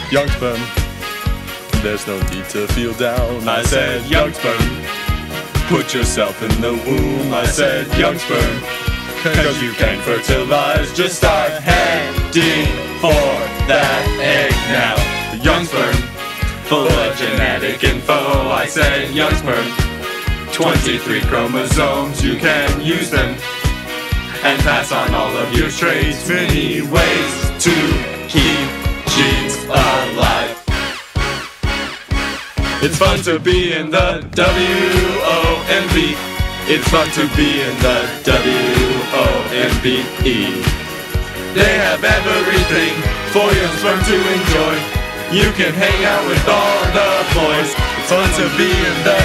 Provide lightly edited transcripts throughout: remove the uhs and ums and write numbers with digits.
young sperm, there's no need to feel down. I said, young sperm, put yourself in the womb. I said, young sperm, cause you can fertilize. Just start heading for that egg now. Young sperm, full of genetic info. I said, young sperm, 23 chromosomes, you can use them and pass on all of your traits. Many ways to keep genes alive. It's fun to be in the WOMB. It's fun to be in the WOMBE. They have everything for your sperm to enjoy. You can hang out with all the boys. It's fun to be in the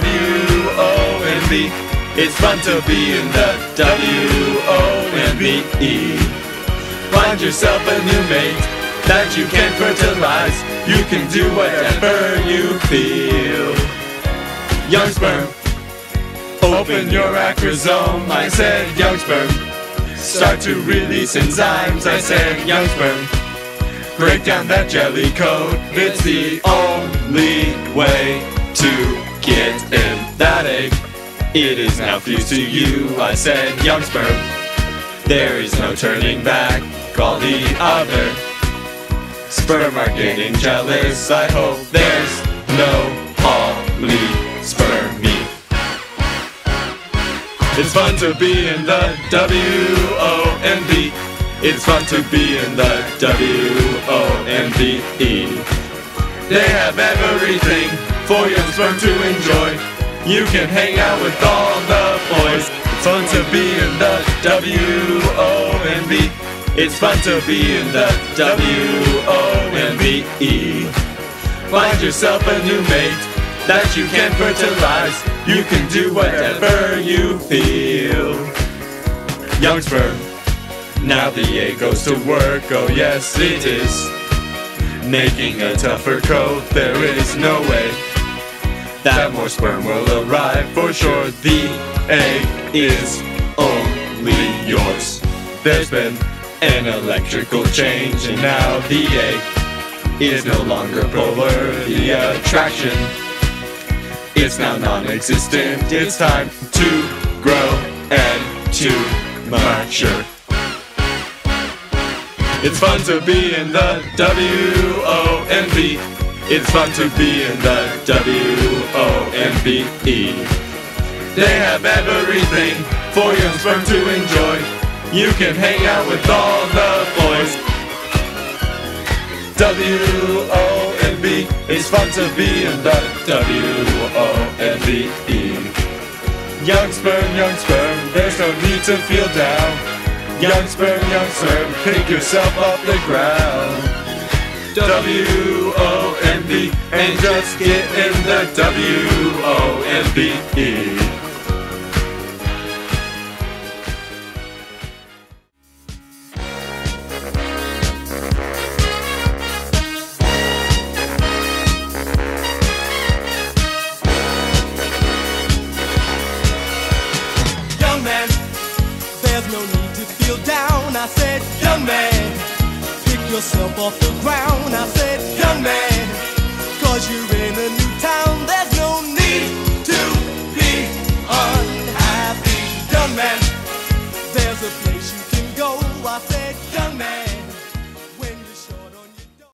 WOMB. It's fun to be in the WOMBE. Find yourself a new mate that you can fertilize. You can do whatever you feel. Young sperm, open your acrosome. I said, young sperm, start to release enzymes. I said, young sperm, break down that jelly coat. It's the only way to get in that egg. It is now fused to you. I said, young sperm, there is no turning back. All the other sperm are getting jealous. I hope there's no polyspermy. It's fun to be in the WOMB. It's fun to be in the WOMBE. They have everything for your sperm to enjoy. You can hang out with all the boys. It's fun to be in the WOMB. It's fun to be in the WOMBE. Find yourself a new mate that you can fertilize. You can do whatever you feel. Young sperm, now the egg goes to work. Oh yes it is, making a tougher coat. There is no way that more sperm will arrive. For sure the egg is only yours. There's been an electrical change and now the egg is no longer polar. The attraction is now non-existent. It's time to grow and to mature. It's fun to be in the WOMB. It's fun to be in the WOMBE. They have everything for young sperm to enjoy. You can hang out with all the boys. WOMB. It's fun to be in the WOMBE. Young sperm, there's no need to feel down. Young sperm, pick yourself off the ground. WOMB, and just get in the WOMBE. Young man, there's no need to feel down. I said, young man, pick yourself off the ground. I said, young man, cause you're in a new town. There's no need to be unhappy. Young man, there's a place you can go. I said, young man.